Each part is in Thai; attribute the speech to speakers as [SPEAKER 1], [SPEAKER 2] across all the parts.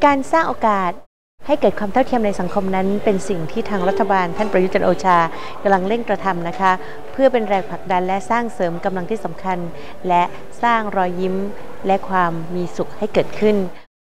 [SPEAKER 1] การสร้างโอกาสให้เกิดความเท่าเทียมในสังคมนั้นเป็นสิ่งที่ทางรัฐบาลท่านประยุทธ์จันทร์โอชากำลังเร่งกระทำนะคะเพื่อเป็นแรงผลักดันและสร้างเสริมกำลังที่สำคัญและสร้างรอยยิ้มและความมีสุขให้เกิดขึ้น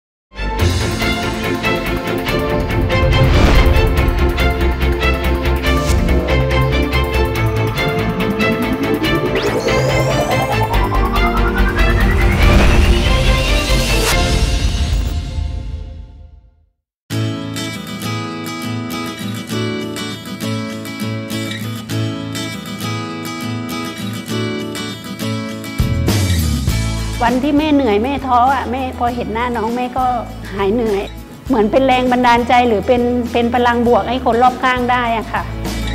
[SPEAKER 2] วันที่แม่เหนื่อยแม่ท้อแม่พอเห็นหน้าน้องแม่ก็หายเหนื่อยเหมือนเป็นแรงบันดาลใจหรือเป็นพลังบวกให้คนรอบข้างได้อะค่ะ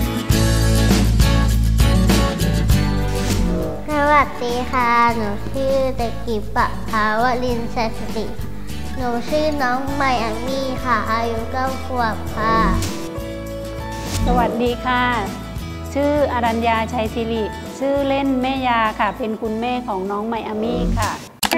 [SPEAKER 3] สวัสดีค่ะหนูชื่อเด็กหญิงปภาวรินทร์ชัยสิริหนูชื่อน้องไมอามี่ค่ะอายุ9 ขวบค่ะ
[SPEAKER 2] สวัสดีค่ะชื่ออรัญญาชัยสิริชื่อเล่นแม่ยาค่ะเป็นคุณแม่ของน้องไมอามี่ค่ะ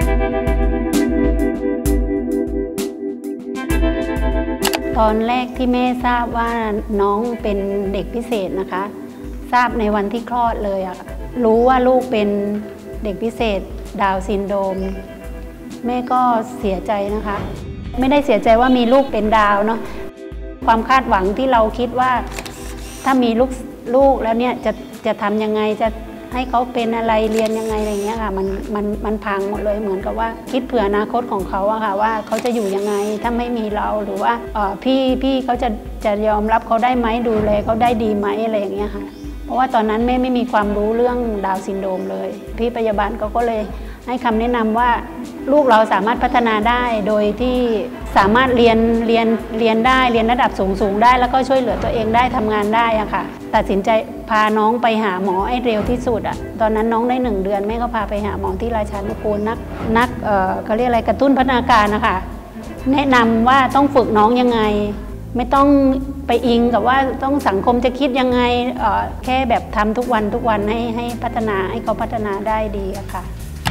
[SPEAKER 2] ตอนแรกที่แม่ทราบว่าน้องเป็นเด็กพิเศษนะคะทราบในวันที่คลอดเลยอะรู้ว่าลูกเป็นเด็กพิเศษดาวน์ซินโดรมแม่ก็เสียใจนะคะไม่ได้เสียใจว่ามีลูกเป็นดาวเนาะความคาดหวังที่เราคิดว่าถ้ามีลูกแล้วเนี่ยจะทำยังไงจะให้เขาเป็นอะไรเรียนยังไงอะไรเงี้ยค่ะมันพังหมดเลยเหมือนกับว่าคิดเผื่ออนาคตของเขาอะค่ะว่าเขาจะอยู่ยังไงถ้าไม่มีเราหรือว่าพี่เขาจะยอมรับเขาได้ไหมดูแลเขาได้ดีไหมอะไรอย่างเงี้ยค่ะเพราะว่าตอนนั้นแม่ไม่มีความรู้เรื่องดาวน์ซินโดรมเลยพี่พยาบาลเขาก็เลยให้คำแนะนำว่าลูกเราสามารถพัฒนาได้โดยที่สามารถเรียนได้เรียนระดับสูงได้แล้วก็ช่วยเหลือตัวเองได้ทำงานได้อะค่ะตัดสินใจพาน้องไปหาหมอให้เร็วที่สุดอะตอนนั้นน้องได้1 เดือนแม่ก็พาไปหาหมอที่ราชานุกูลนักเขาเรียกอะไรกระตุ้นพัฒนาการนะคะแนะนำว่าต้องฝึกน้องยังไงไม่ต้องไปอิงกับว่าต้องสังคมจะคิดยังไงแค่แบบทำทุกวันให้พัฒนาให้เขาพัฒนาได้ดีอะค่ะ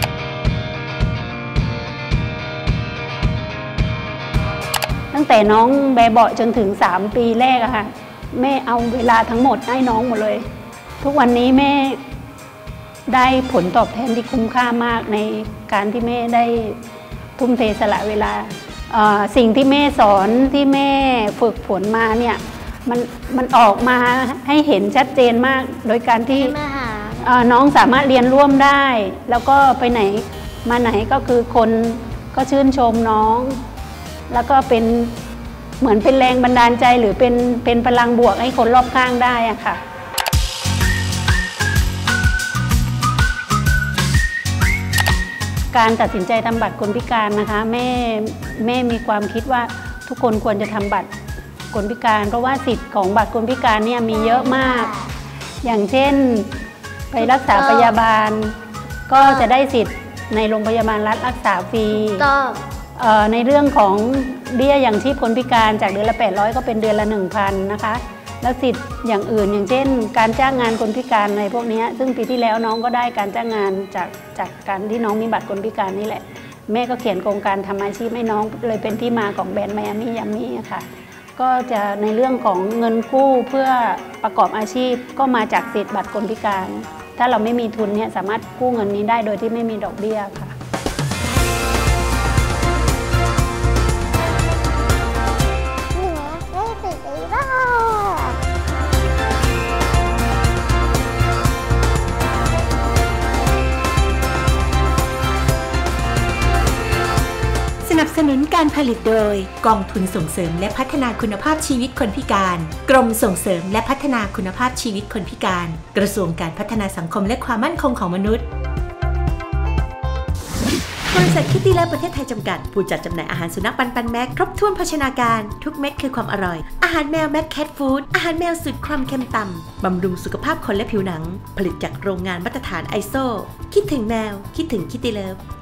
[SPEAKER 2] ตั้งแต่น้องแบเบาะจนถึง3 ปีแรกอะค่ะแม่เอาเวลาทั้งหมดให้น้องหมดเลยทุกวันนี้แม่ได้ผลตอบแทนที่คุ้มค่ามากในการที่แม่ได้ทุ่มเทสละเวลาสิ่งที่แม่สอนที่แม่ฝึกฝนมาเนี่ยมันออกมาให้เห็นชัดเจนมากโดยการที่น้องสามารถเรียนร่วมได้แล้วก็ไปไหนมาไหนก็คือคนก็ชื่นชมน้องแล้วก็เป็นเหมือนเป็นแรงบันดาลใจหรือเป็นพลังบวกให้คนรอบข้างได้อะค่ะการตัดสินใจทำบัตรคนพิการนะคะแม่มีความคิดว่าทุกคนควรจะทำบัตรคนพิการเพราะว่าสิทธิ์ของบัตรคนพิการเนี่ยมีเยอะมากอย่างเช่นไปรักษาพยาบาลก็จะได้สิทธิ์ในโรงพยาบาลรัฐรักษาฟรีในเรื่องของเบี้ยยังชีพคนพิการจากเดือนละ800ก็เป็นเดือนละ 1,000 นะคะแล้วสิทธิ์อย่างอื่นอย่างเช่นการจ้างงานคนพิการในพวกนี้ซึ่งปีที่แล้วน้องก็ได้การจ้างงานจากการที่น้องมีบัตรคนพิการนี่แหละแม่ก็เขียนโครงการทำอาชีพให้น้องเลยเป็นที่มาของแบรนด์ไมอามี่ยัมมี่ค่ะก็จะในเรื่องของเงินกู้เพื่อประกอบอาชีพก็มาจากสิทธิ์บัตรคนพิการถ้าเราไม่มีทุนเนี่ยสามารถกู้เงินนี้ได้โดยที่ไม่มีดอกเบี้ยค่ะ
[SPEAKER 4] สนับสนุนการผลิตโดยกองทุนส่งเสริมและพัฒนาคุณภาพชีวิตคนพิการกรมส่งเสริมและพัฒนาคุณภาพชีวิตคนพิการกระทรวงการพัฒนาสังคมและความมั่นคงของมนุษย์บริษัทคิตตี้และประเทศไทยจำกัดผู้จัดจำหน่ายอาหารสุนัขปันแม็กครบถ้วนภาชนาการทุกเม็ดคือความอร่อยอาหารแมวแม็กแคทฟู้ดอาหารแมวสูตรความเค็มต่ำบำรุงสุขภาพคนและผิวหนังผลิตจากโรงงานมาตรฐาน ISO คิดถึงแมวคิดถึงคิตตี้เลิฟ